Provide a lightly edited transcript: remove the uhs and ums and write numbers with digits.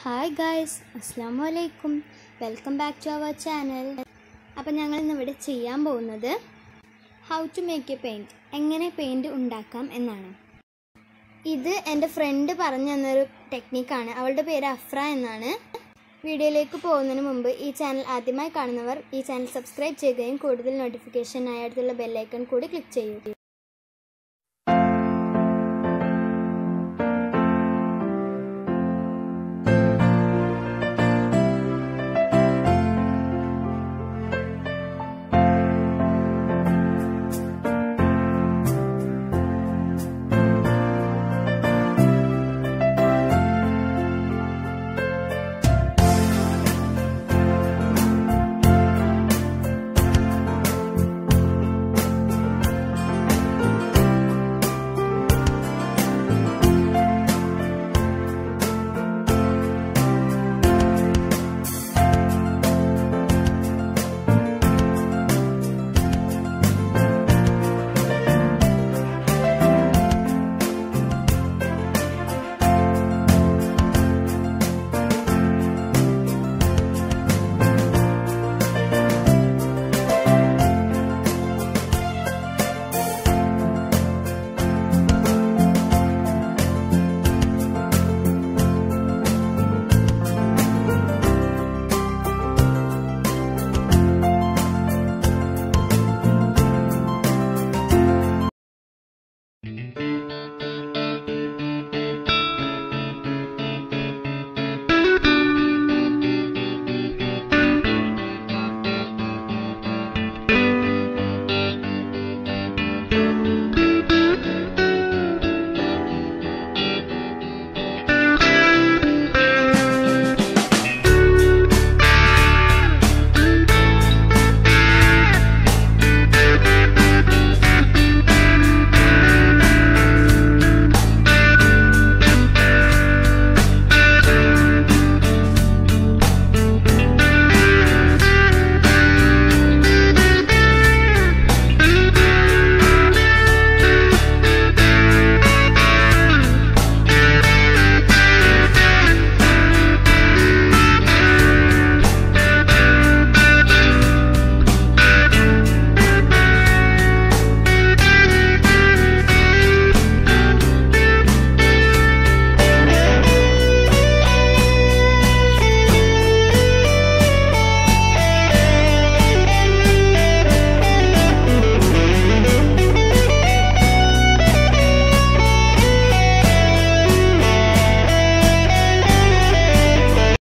Hi guys, അസ്സലാമു അലൈക്കും. Welcome back to our channel. അപ്പോൾ ഞങ്ങൾ ഇന്നിവിടെ ചെയ്യാൻ പോകുന്നത് how to make a paint, എങ്ങനെ പെയിൻറ്റ് ഉണ്ടാക്കാം എന്നാണ്. ഇത് എൻ്റെ ഫ്രണ്ട് പറഞ്ഞു തന്നൊരു ടെക്നിക്കാണ്. അവളുടെ പേര് അഫ്ര എന്നാണ്. വീഡിയോയിലേക്ക് പോകുന്നതിന് മുമ്പ് ഈ ചാനൽ ആദ്യമായി കാണുന്നവർ ഈ ചാനൽ സബ്സ്ക്രൈബ് ചെയ്യുകയും കൂടുതൽ നോട്ടിഫിക്കേഷനായി അടുത്തുള്ള ബെല്ലൈക്കൺ കൂടി ക്ലിക്ക് ചെയ്യൂ.